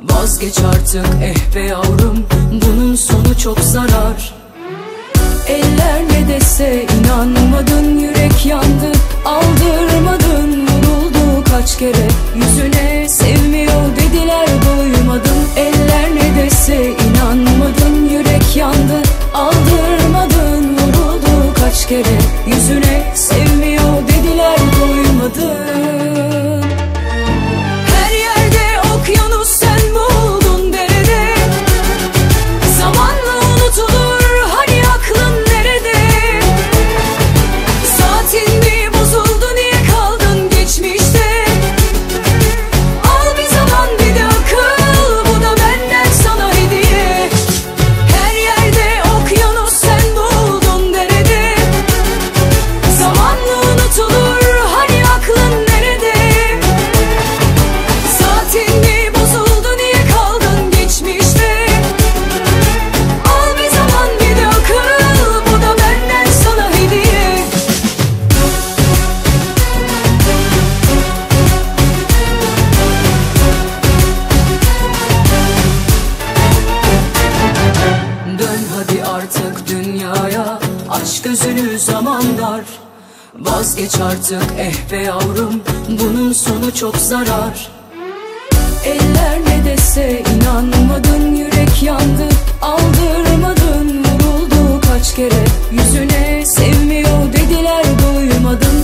Vazgeç artık be yavrum, bunun sonu çok zarar. Eller ne dese inanmadın, yürek yandı aldırmadın. Vuruldu kaç kere yüzüne, sevmiyor dediler duymadın. Eller ne dese inanmadın, yürek yandı aldırmadın. Vuruldu kaç kere yüzüne, sevmiyor dediler duymadın. Her yerde okyanus sen buldun derede, zamanla unutulur hani aklın nerede? Saatin mi bozuldu, niye kaldın geçmişte? Al bir zaman bir de akıl, bu da benden sana hediye. Her yerde okyanus sen buldun derede, zamanla unutulur hani aklın nerede? Saatin mi bozuldu, niye kaldın geçmişte? Al bir zaman bir de akıl, bu da benden sana hediye. Dön hadi artık dünyaya, aç gözünü zaman dar. Vazgeç artık be yavrum, bunun sonu çok zarar. Eller ne dese inanmadın, yürek yandı aldırmadın. Vuruldu kaç kere yüzüne, sevmiyor dediler duymadın.